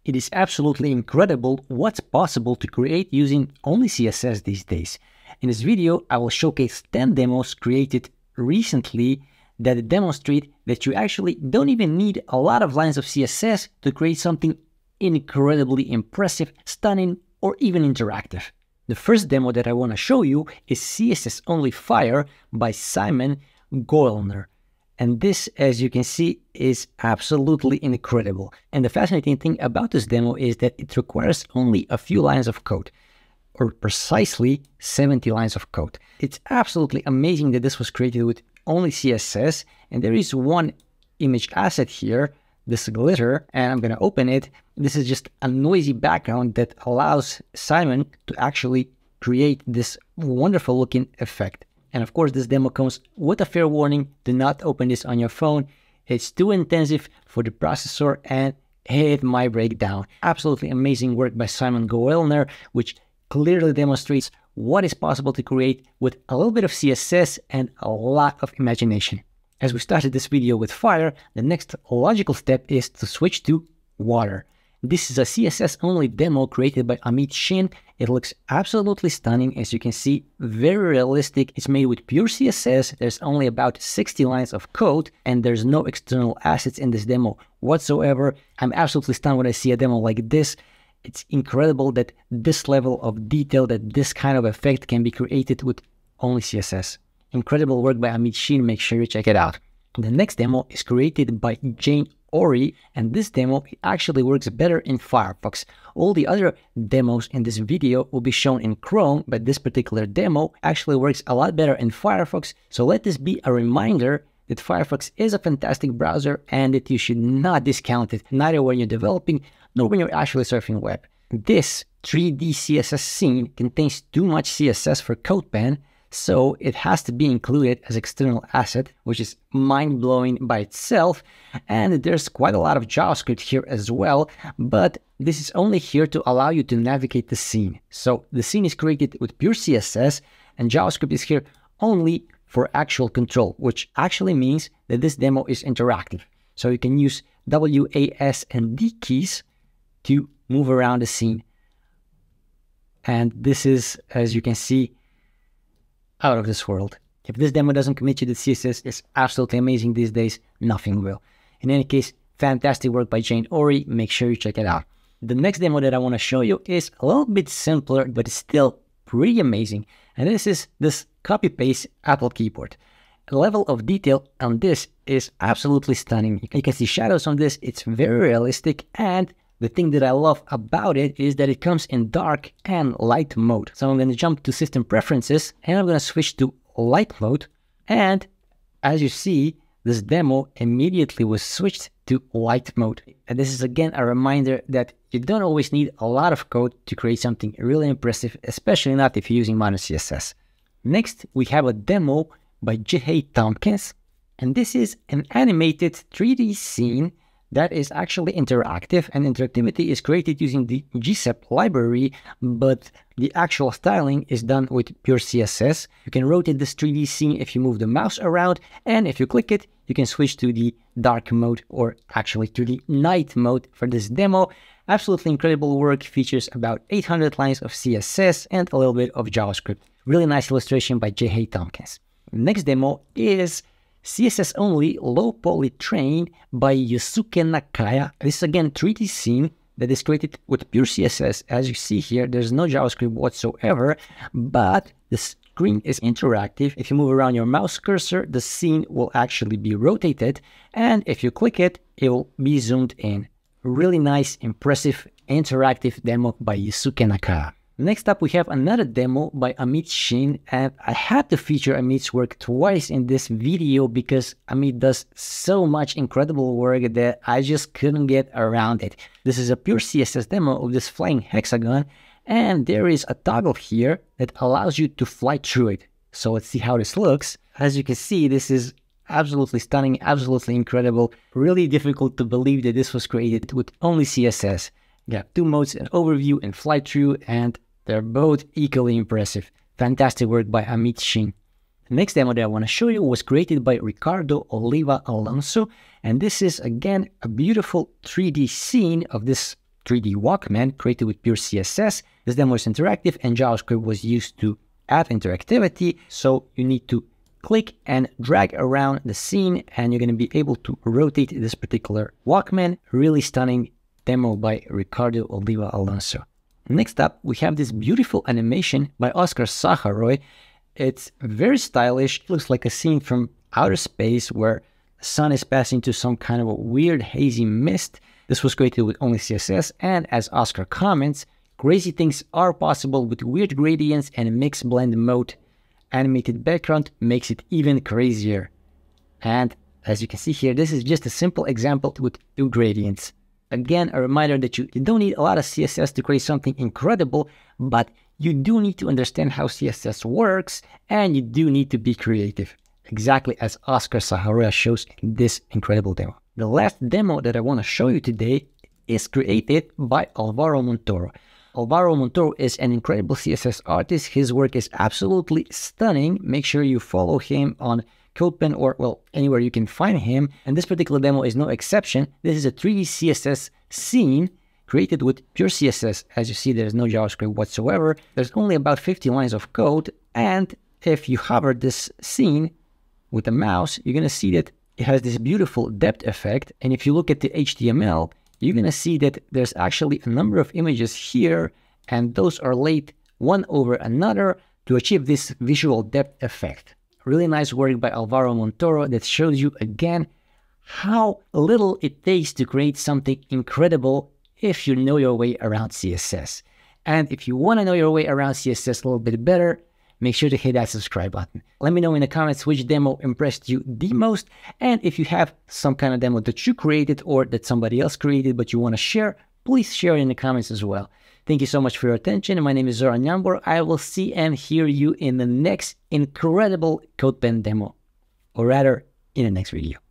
It is absolutely incredible what's possible to create using OnlyCSS these days. In this video, I will showcase 10 demos created recently that demonstrate that you actually don't even need a lot of lines of CSS to create something incredibly impressive, stunning, or even interactive. The first demo that I want to show you is CSS Only Fire by Zoran Jambor. And this, as you can see, is absolutely incredible. And the fascinating thing about this demo is that it requires only a few lines of code, or precisely 70 lines of code. It's absolutely amazing that this was created with OnlyCSS, and there is one image asset here, this glitter, and I'm going to open it. This is just a noisy background that allows Zoran to actually create this wonderful looking effect. And of course, this demo comes with a fair warning: do not open this on your phone. It's too intensive for the processor and it might break down. Absolutely amazing work by Zoran Jambor, which clearly demonstrates what is possible to create with a little bit of CSS and a lot of imagination. As we started this video with fire, the next logical step is to switch to water. This is a CSS only demo created by Amit Shin. It looks absolutely stunning, as you can see, very realistic. It's made with pure CSS. There's only about 60 lines of code and there's no external assets in this demo whatsoever. I'm absolutely stunned when I see a demo like this. It's incredible that this level of detail, that this kind of effect can be created with only CSS. Incredible work by Amit Shin. Make sure you check it out. The next demo is created by Jane Ori, and this demo actually works better in Firefox. All the other demos in this video will be shown in Chrome, but this particular demo actually works a lot better in Firefox. So let this be a reminder that Firefox is a fantastic browser and that you should not discount it, neither when you're developing nor when you're actually surfing the web. This 3D CSS scene contains too much CSS for CodePen, so it has to be included as external asset, which is mind-blowing by itself. And there's quite a lot of JavaScript here as well, but this is only here to allow you to navigate the scene. So the scene is created with pure CSS, and JavaScript is here only for actual control, which actually means that this demo is interactive. So you can use W, A, S, and D keys to move around the scene. And this is, as you can see, out of this world. If this demo doesn't commit you to CSS, it's absolutely amazing these days, nothing will. In any case, fantastic work by Jane Ori. Make sure you check it out. The next demo that I want to show you is a little bit simpler, but it's still pretty amazing. And this is this Copypaste Apple keyboard. The level of detail on this is absolutely stunning. You can see shadows on this. It's very realistic, and the thing that I love about it is that it comes in dark and light mode. So I'm going to jump to System Preferences and I'm going to switch to light mode. And as you see, this demo immediately was switched to light mode. And this is again a reminder that you don't always need a lot of code to create something really impressive, especially not if you're using modern CSS. Next, we have a demo by J.H. Tompkins. And this is an animated 3D scene that is actually interactive, and interactivity is created using the GSEP library, but the actual styling is done with pure CSS. You can rotate this 3D scene if you move the mouse around, and if you click it, you can switch to the dark mode, or actually to the night mode for this demo. Absolutely incredible work, features about 800 lines of CSS and a little bit of JavaScript. Really nice illustration by J.H. Tompkins. Next demo is CSS Only Low Poly Train by Yusuke Nakaya. This is again 3D scene that is created with pure CSS. As you see here, there's no JavaScript whatsoever, but the screen is interactive. If you move around your mouse cursor, the scene will actually be rotated, and if you click it, it will be zoomed in. Really nice, impressive, interactive demo by Yusuke Nakaya. Next up, we have another demo by Amit Shin, and I had to feature Amit's work twice in this video because Amit does so much incredible work that I just couldn't get around it. This is a pure CSS demo of this flying hexagon, and there is a toggle here that allows you to fly through it. So let's see how this looks. As you can see, this is absolutely stunning, absolutely incredible. Really difficult to believe that this was created with only CSS. You have two modes, an overview and fly through, and they're both equally impressive. Fantastic work by Amit Shin. The next demo that I want to show you was created by Ricardo Oliva Alonso, and this is again a beautiful 3D scene of this 3D Walkman created with pure CSS. This demo is interactive and JavaScript was used to add interactivity. So you need to click and drag around the scene and you're going to be able to rotate this particular Walkman. Really stunning demo by Ricardo Oliva Alonso. Next up, we have this beautiful animation by Oscar Saharoy. It's very stylish. It looks like a scene from outer space where the sun is passing through some kind of a weird hazy mist. This was created with OnlyCSS, and as Oscar comments, crazy things are possible with weird gradients and mix blend mode. Animated background makes it even crazier. And as you can see here, this is just a simple example with 2 gradients. Again, a reminder that you don't need a lot of CSS to create something incredible, but you do need to understand how CSS works, and you do need to be creative, exactly as Oscar Saharoy shows in this incredible demo. The last demo that I want to show you today is created by Alvaro Montoro. Alvaro Montoro is an incredible CSS artist. His work is absolutely stunning. Make sure you follow him on CodePen or, well, anywhere you can find him. And this particular demo is no exception. This is a 3D CSS scene created with pure CSS. As you see, there's no JavaScript whatsoever. There's only about 50 lines of code. And if you hover this scene with the mouse, you're going to see that it has this beautiful depth effect. And if you look at the HTML, you're going to see that there's actually a number of images here, and those are laid one over another to achieve this visual depth effect. Really nice work by Alvaro Montoro that shows you again how little it takes to create something incredible if you know your way around CSS. And if you want to know your way around CSS a little bit better, make sure to hit that subscribe button. Let me know in the comments which demo impressed you the most, and if you have some kind of demo that you created or that somebody else created but you want to share, please share it in the comments as well. Thank you so much for your attention. My name is Zoran Jambor. I will see and hear you in the next incredible CodePen demo, or rather, in the next video.